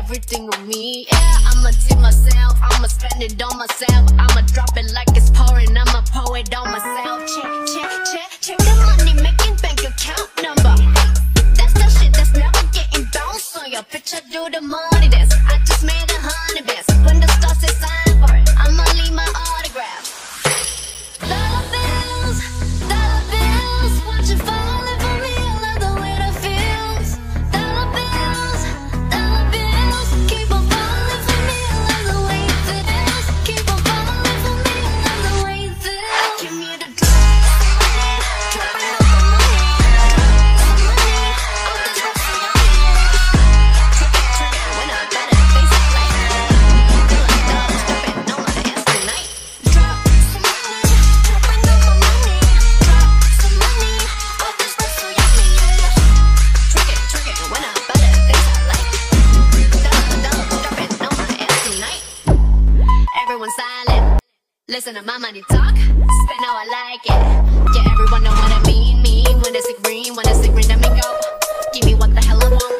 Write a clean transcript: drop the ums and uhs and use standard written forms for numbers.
everything on me. Yeah, I'ma tip myself, I'ma spend it on myself, I'ma drop it like it's pouring, I'ma pour it on myself. Check the money making bank account number. That's the shit that's never getting bounced on your picture. Do the money dance. I just made 100 bands. When the stars say sign for it, I'ma leave my autograph. Dollar bills, watch it falling for me. I love the way that feels. Dollar bills, keep on falling for me. I love the way it feels. Keep on falling for me. I love the way it feels. Give me the drop, dropping all the money, all this rest of your Trick it, when I got it, face it like feel like dollars dropping on my ass tonight. Drop some money, dropping all my money. Drop some money, all this rest so yummy. Trick it, when I got it, face it like dollars dropping on my ass tonight. Everyone silent, listen to my money talk. Spend how I like it. Yeah, everyone know what I mean. When it's a green, when it's a green, let me go. Give me what the hell I want.